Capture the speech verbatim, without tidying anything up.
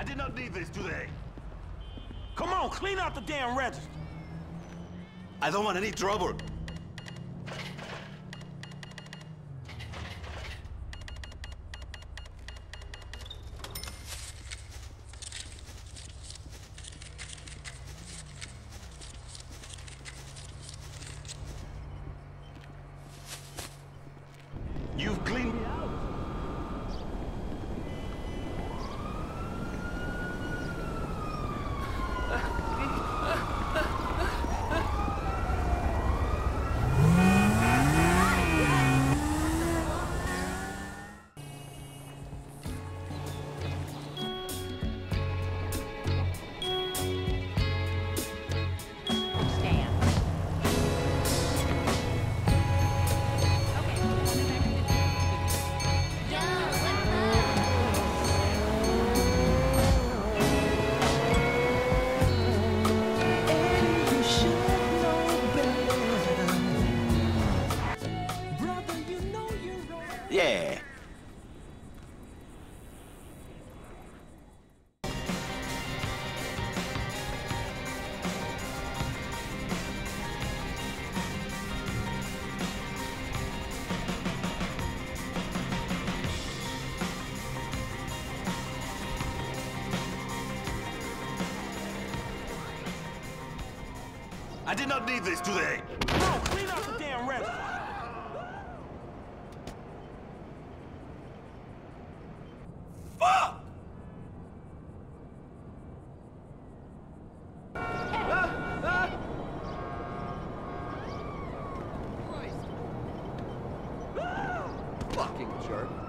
did not need this today. Come on, clean out the damn register. I don't want any trouble. You've cleaned me out. Yeah. I did not need this today. Come on, clean out the damn register. Fuck! Fucking jerk.